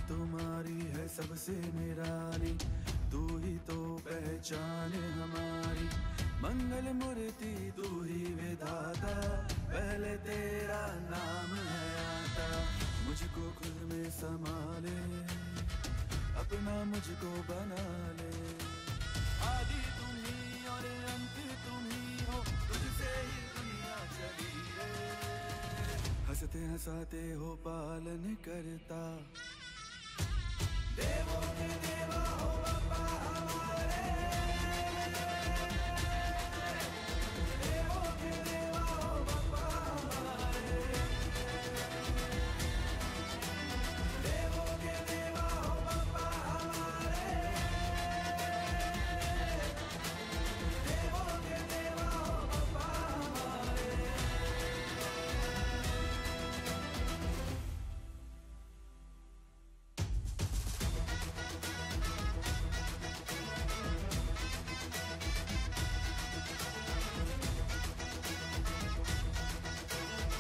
तुम्हारी है सबसे निराली, तू ही तो पहचान हमारी। मंगल मूर्ति तू ही विधाता, पहले तेरा नाम है आता। मुझको खुद में समा ले, अपना मुझको बना ले। आदि तुम ही और अंत तुम ही हो, तुझसे ही दुनिया चली है। हंसते हंसाते हो पालन करता, देवों के देवा हो बाबा।